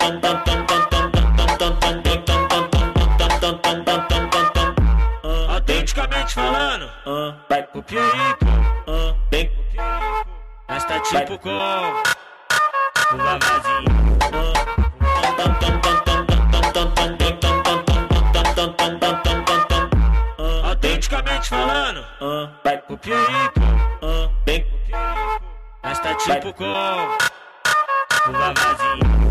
Autenticamente falando, vai pro Piauí, pô. Vem, mas tá tipo com o Vavazinho. Autenticamente falando, vai pro Piauí, pô. Vem, mas tá tipo com o Vavazinho.